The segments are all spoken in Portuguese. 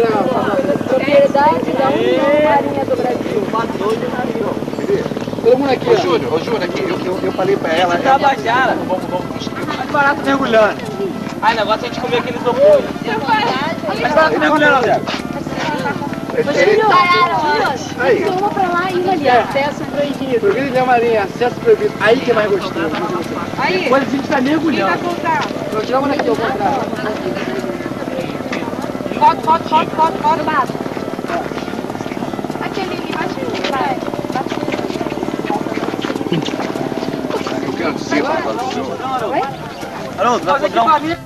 Propriedade da União Marinha do Brasil. Todo mundo aqui, Ô Júnior, aqui, eu falei pra ela... Tabajara. Mais barato mergulhando. Ah, negócio é a gente comer aquele isopor. Mais barato mergulhando, Zé. Aí. Uma pra lá e uma ali. Acesso proibido. Proibido de Marinha, acesso proibido. Aí que é mais gostoso. Aí. Depois a gente tá mergulhando. Quem vai contar? Vou tirar uma daqui, ao contrário. Foto. Bato. Aquele ali, bate um, vai. Eu quero ser pra fazer o show. Oi? Haroldo, vai fazer um...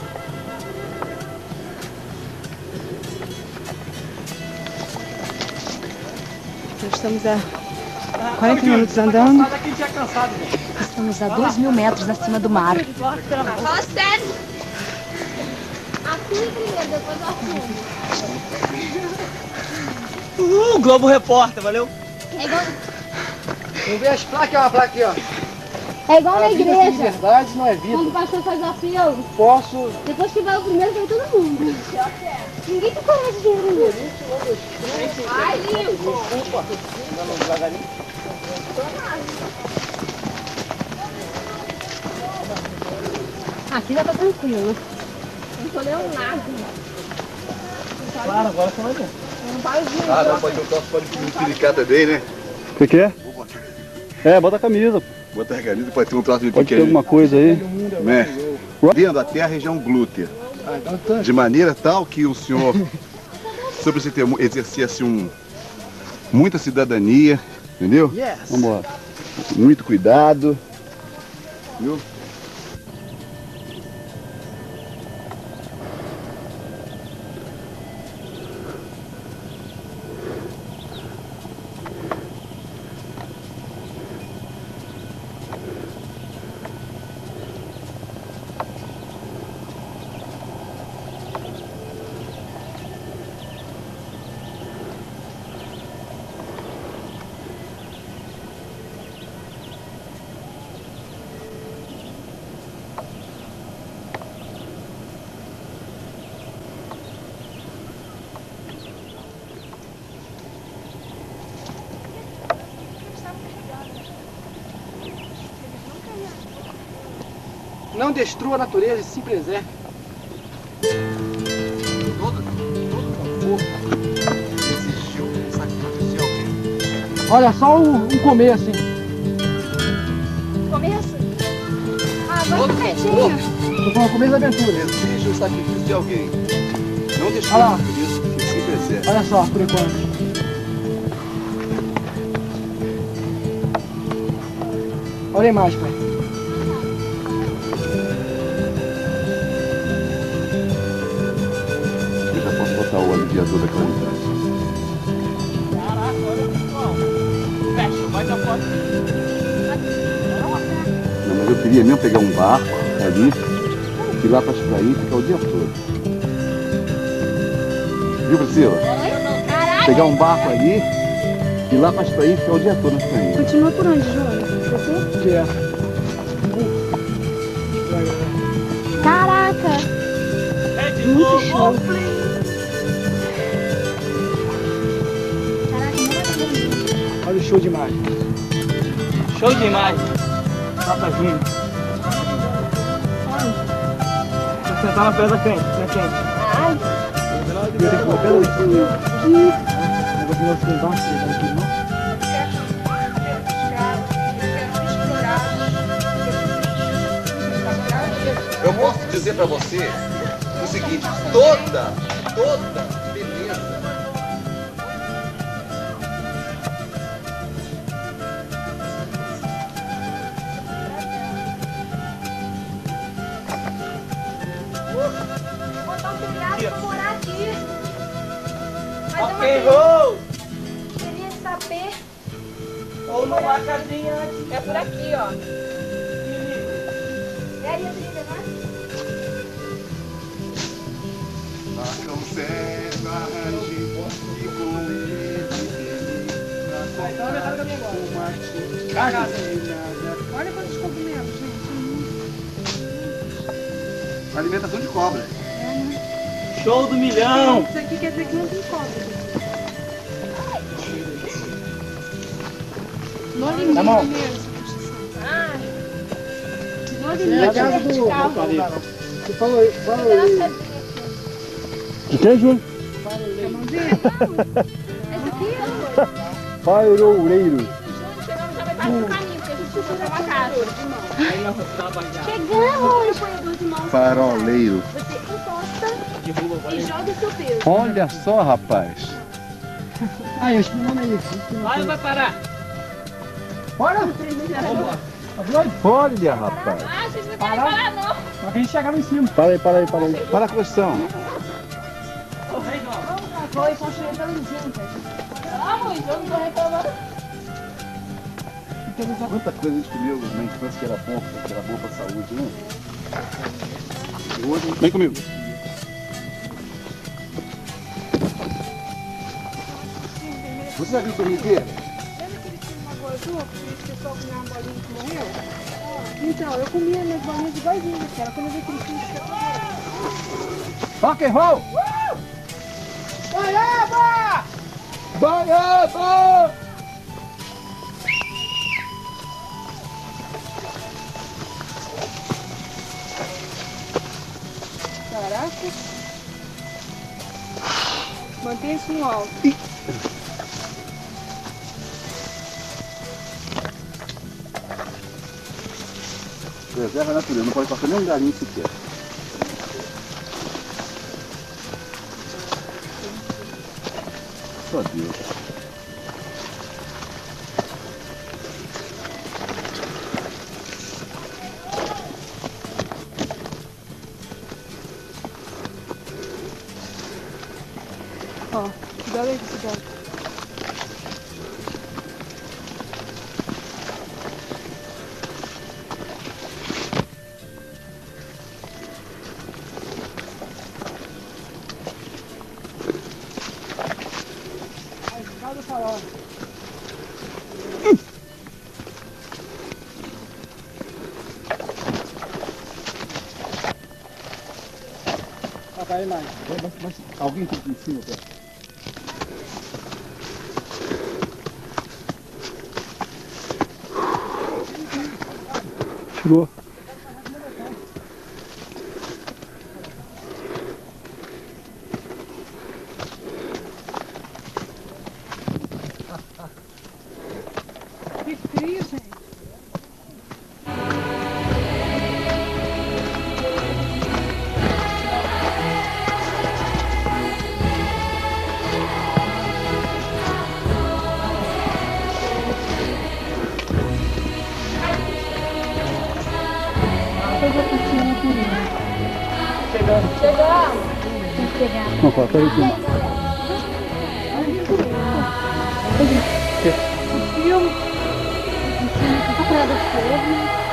Nós estamos a 40 minutos andando. Estamos a 2.000 metros acima do mar. Fala sério. Afirme primeiro, depois eu afirmo. Globo Repórter, valeu? É igual, Vamos ver as placas, uma placa aqui, ó. é igual na A vida sem igreja. liberdade não é vida. Quando o pastor faz o apelo, Posso... depois que vai o primeiro, vai todo mundo. Ninguém tem coragem de ir primeiro. Vai, Lincoln. Aqui já tá tranquilo. Não tô Leonardo. Claro, agora você vai ver. Ah, não, pode ter um troço, pode piricar também, né? O que é? É, bota a camisa. Botar a camisa, pode ter um troço de Pode ter pequeno. alguma coisa aí. Né? Vendo até a região glútea. De maneira tal que o senhor, sobre você exercer assim muita cidadania, entendeu? Yes. Vamos embora. Muito cuidado. Viu? Não destrua a natureza, se preserve. Todo conforto exigiu um sacrifício de alguém. Olha, só um começo, hein? Começo? Ah, agora Todo tá quietinho. conforto Tô falando começo da aventura. exige um sacrifício de alguém. Não Olha destrua lá. a natureza, que se preserve. Olha só, por enquanto. Olha a imagem, pai. Eu já posso botar o aliviador daquela unidade. Caraca, olha pessoal. Fecha, bate a foto. Não, mas eu queria mesmo pegar um barco ali, ir lá para Espraí e ficar o dia todo. Viu, Priscila? Caraca. Pegar um barco ali, ir lá para Espraí e ficar o dia todo na Espraí. Continua por onde, João? Você? Que é. Caraca. É de Muito novo. show. Olha o show de imagem. Show de imagem. Papazinho. Vou sentar na pedra quente, na quente. Ai. Eu tenho que colocar o negócio de nosso barco, aqui, não? Eu posso dizer para você o seguinte, toda beleza Botar um telhado pra morar aqui. Mas Ok, eu roll! queria saber. Ou numa casinha antes. É por aqui, ó. É aí a trilha, né? a conserva de e Olha quantos cogumelos, gente. alimentação de cobra. Show do milhão! Isso aqui quer dizer que não tem cobra. No limite Tá bom. mesmo. No É a limite. casa do vertical. Você falou aí. De quem, Júlio? Faroleiro. Chegamos! Faroleiro. Você encosta e joga o seu peso. Olha só, rapaz. Ah, eu acho que o nome é isso. Vai ou vai parar? Bora! Olha, rapaz. Ah, vocês não querem parar, não. Só que a gente chegava em cima. Para aí, para aí, para aí. Para a questão. Foi construir pelo juntas. Vamos, eu não tô reclamando. Quanta coisa a gente comeu na infância que era bom para a saúde, né? E hoje... Vem comigo. Você já viu torniqueira? Então, eu comia minhas bolinhas igualzinhas, cara. Quando eu vi aquele filme de chocolate. Rock and roll! Baiaba! Baiaba! Caraca. Mantenha isso no alto. Preserva a natureza, não pode passar nem um galinho sequer. Só Deus. Ó, cuidado aí, cuidado. Vai mais. Alguém tem que ir em cima, pé? Chegou. Que frio, gente. Não, falta aí, sim. Filme. A Praia do Fogo.